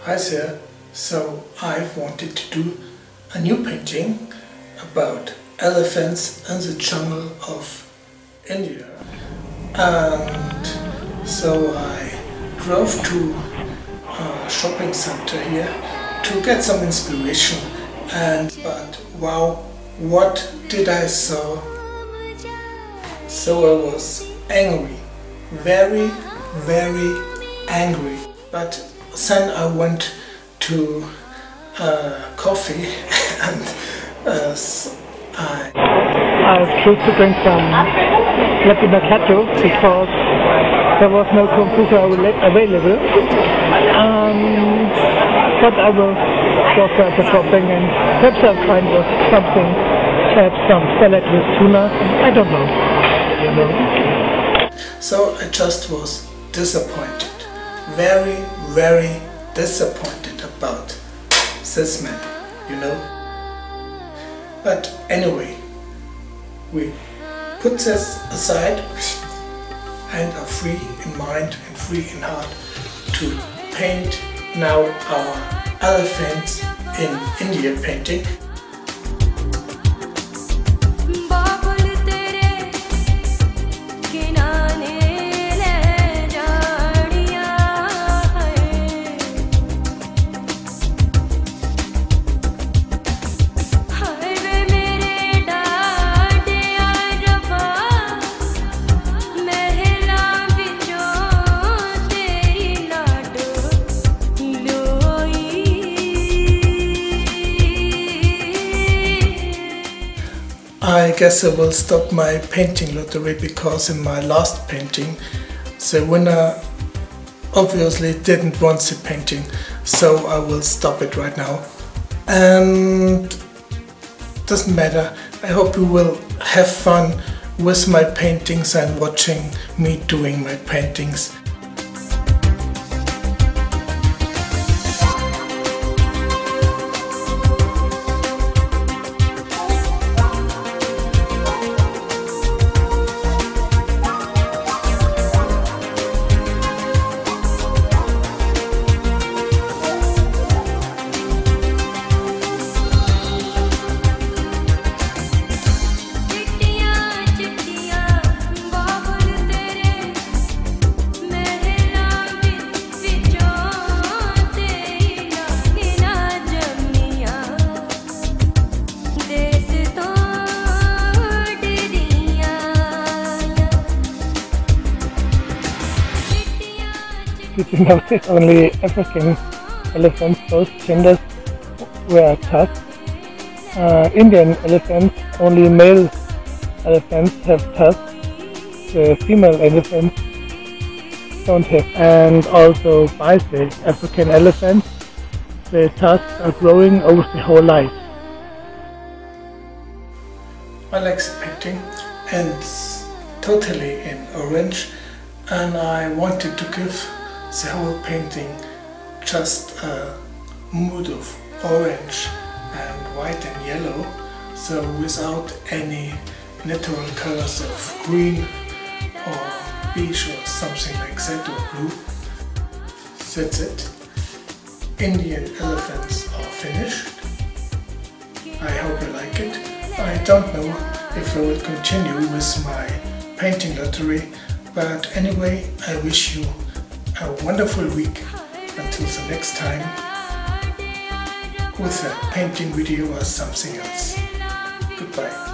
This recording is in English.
Hi there, so I wanted to do a new painting about elephants in the jungle of India, and so I drove to a shopping center here to get some inspiration, but wow, what did I saw? So I was angry, very angry, but then I went to coffee and I chose to drink some latte macchiato because there was no computer available, but I will go further shopping and perhaps I'll find something, perhaps some salad with tuna, I don't know. So I just was disappointed, very disappointed about this man, you know. But anyway, we put this aside and are free in mind and free in heart to paint now our elephants in India painting. I guess I will stop my painting lottery because in my last painting the winner obviously didn't want the painting, so I will stop it right now. And doesn't matter, I hope you will have fun with my paintings and watching me doing my paintings. Did you notice only African elephants, both genders, wear tusks? Indian elephants, only male elephants have tusks. The female elephants don't have. And also bicep African elephants, the tusks are growing over the whole life. I like the painting and it's totally in orange, and I wanted to give the whole painting just a mood of orange and white and yellow, so without any natural colors of green or beige or something like that, or blue. That's it. Indian elephants are finished. I hope you like it. I don't know if I will continue with my painting lottery, but anyway, I wish you a wonderful week until the next time with a painting video or something else. Goodbye.